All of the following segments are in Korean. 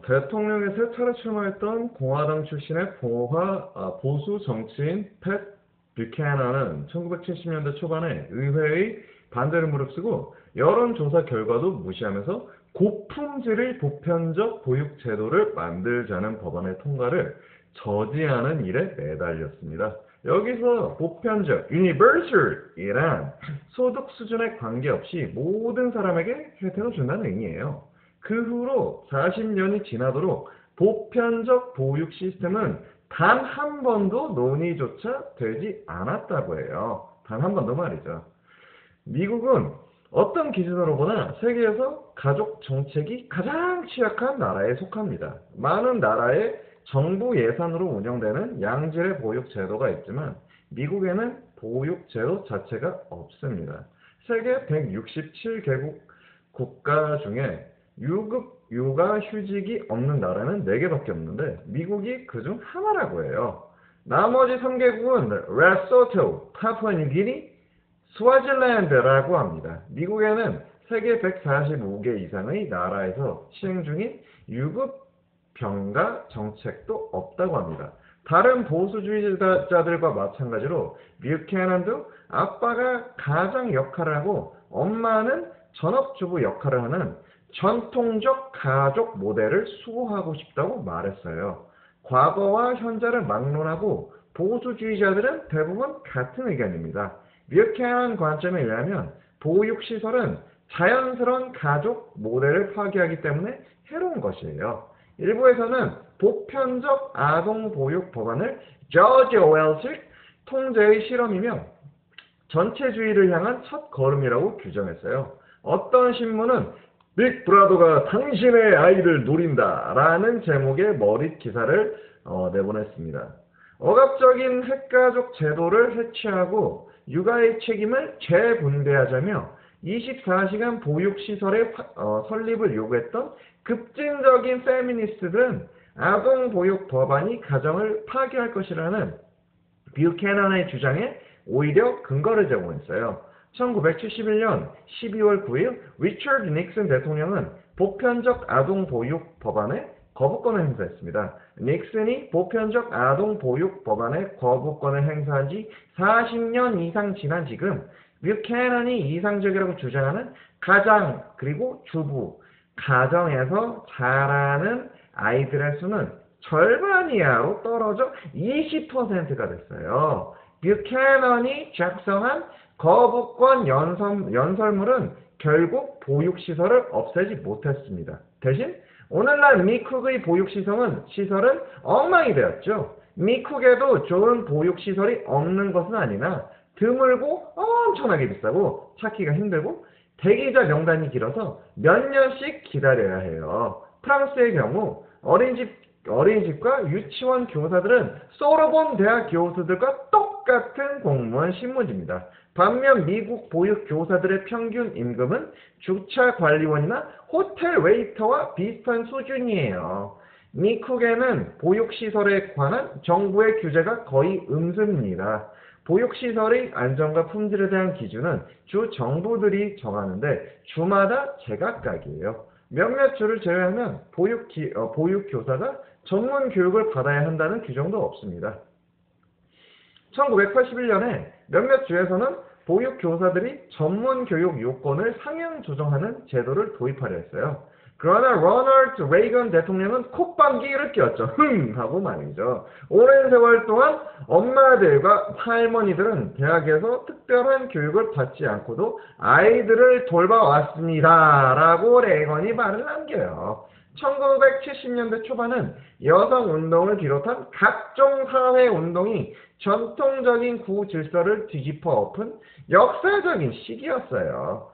대통령에 세 차례 출마했던 공화당 출신의 보수 정치인 팻 뷰캐넌은 1970년대 초반에 의회의 반대를 무릅쓰고 여론조사 결과도 무시하면서 고품질의 보편적 보육 제도를 만들자는 법안의 통과를 저지하는 일에 매달렸습니다. 여기서 보편적, universal이란 소득 수준에 관계없이 모든 사람에게 혜택을 준다는 의미예요. 그 후로 40년이 지나도록 보편적 보육 시스템은 단 한 번도 논의조차 되지 않았다고 해요. 단 한 번도 말이죠. 미국은 어떤 기준으로 보나 세계에서 가족 정책이 가장 취약한 나라에 속합니다. 많은 나라의 정부 예산으로 운영되는 양질의 보육 제도가 있지만 미국에는 보육 제도 자체가 없습니다. 세계 167개국 국가 중에 유급 육아휴직이 없는 나라는 4개밖에 없는데 미국이 그중 하나라고 해요. 나머지 3개국은 레소토, 파푸아뉴기니, 스와질랜드라고 합니다. 미국에는 세계 145개 이상의 나라에서 시행 중인 유급 병가 정책도 없다고 합니다. 다른 보수주의자들과 마찬가지로 뷰캐넌도 아빠가 가장 역할을 하고 엄마는 전업주부 역할을 하는 전통적 가족 모델을 수호하고 싶다고 말했어요. 과거와 현재를 막론하고 보수주의자들은 대부분 같은 의견입니다. 뷰캐넌 관점에 의하면 보육시설은 자연스러운 가족 모델을 파괴하기 때문에 해로운 것이에요. 일부에서는 보편적 아동보육 법안을 조지 오웰식 통제의 실험이며 전체주의를 향한 첫 걸음이라고 규정했어요. 어떤 신문은 빅브라더가 당신의 아이를 노린다 라는 제목의 머릿 기사를 내보냈습니다. 억압적인 핵가족 제도를 해체하고 육아의 책임을 재분배하자며 24시간 보육시설의 설립을 요구했던 급진적인 페미니스트들은 아동보육 법안이 가정을 파괴할 것이라는 뷰캐넌의 주장에 오히려 근거를 제공했어요. 1971년 12월 9일 리처드 닉슨 대통령은 보편적 아동보육 법안에 거부권을 행사했습니다. 닉슨이 보편적 아동보육 법안에 거부권을 행사한 지 40년 이상 지난 지금 뷰캐넌이 이상적이라고 주장하는 가장 그리고 주부, 가정에서 자라는 아이들의 수는 절반 이하로 떨어져 20%가 됐어요. 뷰캐넌이 작성한 거부권 연설문은 결국 보육시설을 없애지 못했습니다. 대신 오늘날 미쿡의 보육시설은 엉망이 되었죠. 미쿡에도 좋은 보육시설이 없는 것은 아니나 드물고 엄청나게 비싸고 찾기가 힘들고 대기자 명단이 길어서 몇 년씩 기다려야 해요. 프랑스의 경우 어린이집과 유치원 교사들은 소르본 대학 교수들과 똑같은 공무원 신문지입니다. 반면 미국 보육 교사들의 평균 임금은 주차 관리원이나 호텔 웨이터와 비슷한 수준이에요. 미국에는 보육시설에 관한 정부의 규제가 거의 없습니다. 보육시설의 안전과 품질에 대한 기준은 주 정부들이 정하는데 주마다 제각각이에요. 몇몇 주를 제외하면 보육교사가 전문 교육을 받아야 한다는 규정도 없습니다. 1981년에 몇몇 주에서는 보육교사들이 전문 교육 요건을 상향 조정하는 제도를 도입하려 했어요. 그러나 로널드 레이건 대통령은 콧방귀를 뀌었죠. 하고 말이죠. 오랜 세월 동안 엄마들과 할머니들은 대학에서 특별한 교육을 받지 않고도 아이들을 돌봐왔습니다. 라고 레이건이 말을 남겨요. 1970년대 초반은 여성운동을 비롯한 각종 사회운동이 전통적인 구질서를 뒤집어 엎은 역사적인 시기였어요.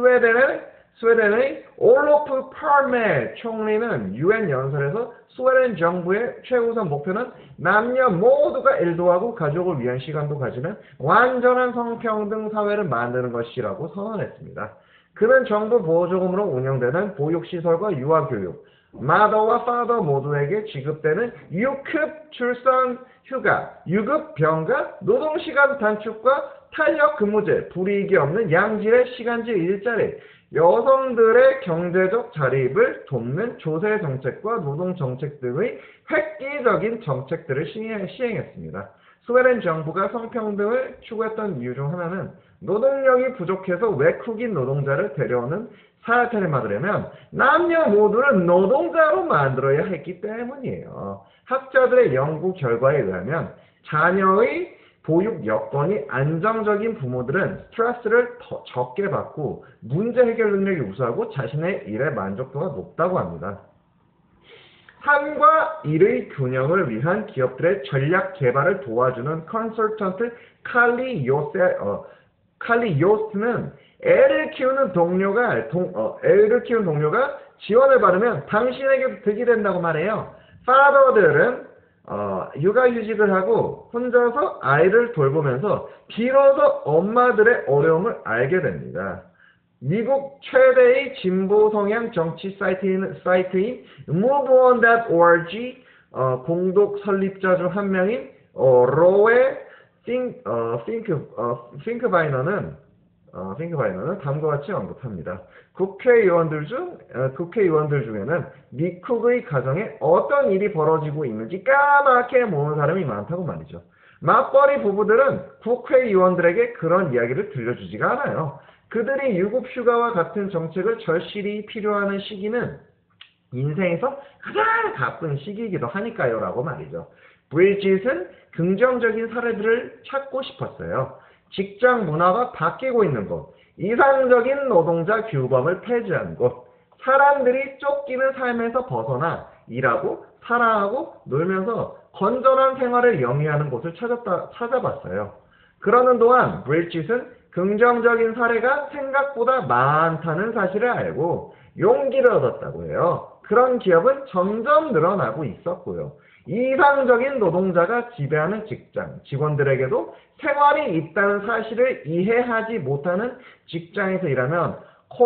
스웨덴의 올로프 팔메 총리는 UN 연설에서 스웨덴 정부의 최우선 목표는 남녀 모두가 일도하고 가족을 위한 시간도 가지는 완전한 성평등 사회를 만드는 것이라고 선언했습니다. 그는 정부 보조금으로 운영되는 보육시설과 유아교육, 마더와 파더 모두에게 지급되는 유급 출산 휴가, 유급 병가, 노동시간 단축과 탄력 근무제, 불이익이 없는 양질의 시간제 일자리, 여성들의 경제적 자립을 돕는 조세 정책과 노동 정책 등의 획기적인 정책들을 시행했습니다. 스웨덴 정부가 성평등을 추구했던 이유 중 하나는 노동력이 부족해서 외국인 노동자를 데려오는 사태를 막으려면 남녀 모두를 노동자로 만들어야 했기 때문이에요. 학자들의 연구 결과에 의하면 자녀의 보육 여건이 안정적인 부모들은 스트레스를 더 적게 받고 문제 해결 능력이 우수하고 자신의 일에 만족도가 높다고 합니다. 삶과 일의 균형을 위한 기업들의 전략 개발을 도와주는 컨설턴트 칼리 요스트는 애를 키우는 동료가 지원을 받으면 당신에게도 득이 된다고 말해요. 파더들은 육아휴직을 하고 혼자서 아이를 돌보면서 비로소 엄마들의 어려움을 알게 됩니다. 미국 최대의 진보 성향 정치 사이트인 MoveOn.org 공동 설립자 중 한 명인 로에 핑크바이너는 다음과 같이 언급합니다. 국회의원들 중에는 미국의 가정에 어떤 일이 벌어지고 있는지 까맣게 모르는 사람이 많다고 말이죠. 맞벌이 부부들은 국회의원들에게 그런 이야기를 들려주지가 않아요. 그들이 유급휴가와 같은 정책을 절실히 필요하는 시기는 인생에서 가장 바쁜 시기이기도 하니까요 라고 말이죠. 브리짓은 긍정적인 사례들을 찾고 싶었어요. 직장 문화가 바뀌고 있는 곳, 이상적인 노동자 규범을 폐지한 곳, 사람들이 쫓기는 삶에서 벗어나 일하고 사랑하고 놀면서 건전한 생활을 영위하는 곳을 찾아봤어요. 그러는 동안 브리짓은 긍정적인 사례가 생각보다 많다는 사실을 알고 용기를 얻었다고 해요. 그런 기업은 점점 늘어나고 있었고요. 이상적인 노동자가 지배하는 직장, 직원들에게도 생활이 있다는 사실을 이해하지 못하는 직장에서 일하면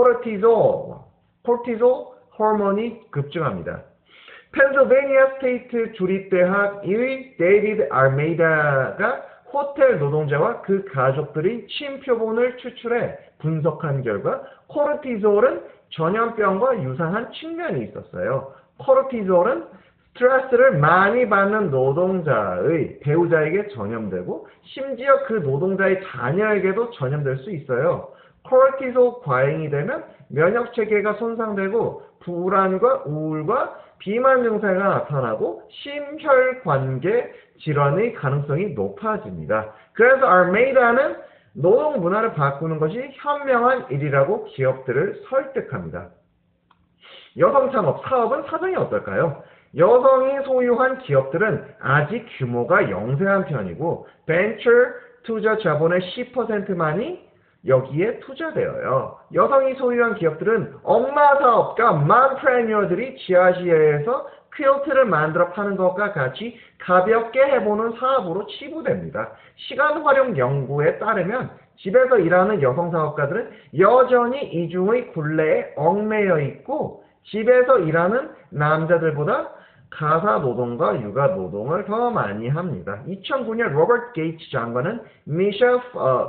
코르티졸 호르몬이 급증합니다. 펜실베니아 스테이트 주립대학의 데이비드 알메이다가 호텔 노동자와 그 가족들이 쉼표본을 추출해 분석한 결과 코르티졸은 전염병과 유사한 측면이 있었어요. 코르티졸은 스트레스를 많이 받는 노동자의 배우자에게 전염되고 심지어 그 노동자의 자녀에게도 전염될 수 있어요. 코르티졸 과잉이 되면 면역체계가 손상되고 불안과 우울과 비만 증세가 나타나고 심혈관계 질환의 가능성이 높아집니다. 그래서 알메이다는 노동 문화를 바꾸는 것이 현명한 일이라고 기업들을 설득합니다. 여성 창업, 사업은 사정이 어떨까요? 여성이 소유한 기업들은 아직 규모가 영세한 편이고 벤처 투자 자본의 10%만이 여기에 투자되어요. 여성이 소유한 기업들은 엄마 사업가 만프레뉴어들이 지아시아에서 퀼트를 만들어 파는 것과 같이 가볍게 해보는 사업으로 치부됩니다. 시간 활용 연구에 따르면 집에서 일하는 여성 사업가들은 여전히 이중의 굴레에 얽매여 있고 집에서 일하는 남자들보다 가사 노동과 육아 노동을 더 많이 합니다. 2009년 로버트 게이츠 장관은 미셸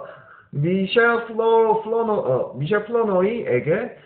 플러노이에게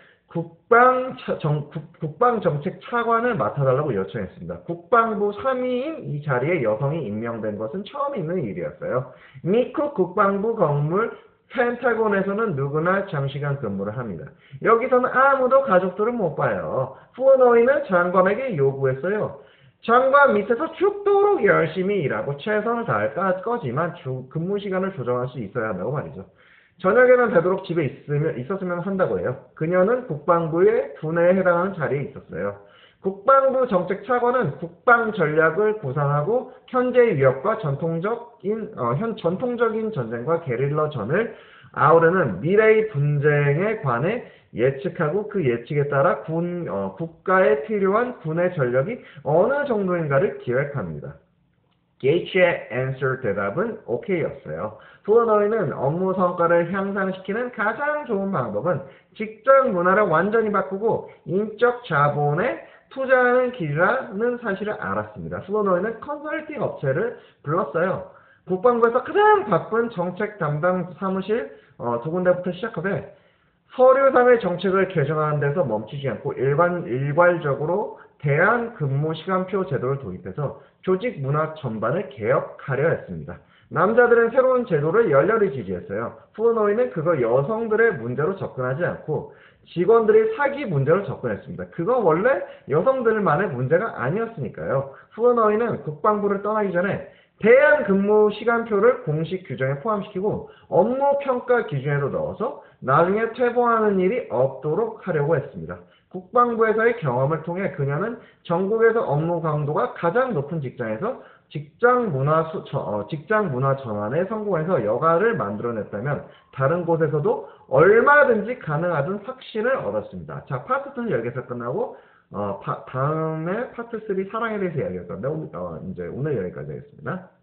국방정책 차관을 맡아달라고 요청했습니다. 국방부 3위인 이 자리에 여성이 임명된 것은 처음 있는 일이었어요. 미국 국방부 건물 펜타곤에서는 누구나 장시간 근무를 합니다. 여기서는 아무도 가족들을 못 봐요. 플러노이는 장관에게 요구했어요. 장관 밑에서 죽도록 열심히 일하고 최선을 다할 거지만 근무 시간을 조정할 수 있어야 한다고 말이죠. 저녁에는 되도록 집에 있었으면 한다고 해요. 그녀는 국방부의 두뇌에 해당하는 자리에 있었어요. 국방부 정책차관은 국방 전략을 구상하고 현재의 위협과 전통적인 전쟁과 게릴라전을 아우르는 미래의 분쟁에 관해 예측하고 그 예측에 따라 국가에 필요한 군의 전력이 어느 정도인가를 기획합니다. 게이츠의 answer 대답은 OK였어요. 플러노이는 업무 성과를 향상시키는 가장 좋은 방법은 직장 문화를 완전히 바꾸고 인적 자본에 투자하는 길이라는 사실을 알았습니다. 플러노이는 컨설팅 업체를 불렀어요. 국방부에서 가장 바쁜 정책 담당 사무실 두 군데부터 시작하되 서류상의 정책을 개정하는 데서 멈추지 않고 일괄적으로 대한 근무 시간표 제도를 도입해서 조직 문화 전반을 개혁하려 했습니다. 남자들은 새로운 제도를 열렬히 지지했어요. 푸너노이는 그거 여성들의 문제로 접근하지 않고 직원들이 사기 문제로 접근했습니다. 그건 원래 여성들만의 문제가 아니었으니까요. 푸너노이는 국방부를 떠나기 전에 대한 근무 시간표를 공식 규정에 포함시키고 업무 평가 기준에도 넣어서 나중에 퇴보하는 일이 없도록 하려고 했습니다. 국방부에서의 경험을 통해 그녀는 전국에서 업무 강도가 가장 높은 직장에서 직장 문화 전환에 성공해서 여가를 만들어냈다면 다른 곳에서도 얼마든지 가능하다는 확신을 얻었습니다. 자, 파트 2는 여기서 끝나고 다음에 파트 3 사랑에 대해서 이야기할 건데 이제 오늘 여기까지 하겠습니다.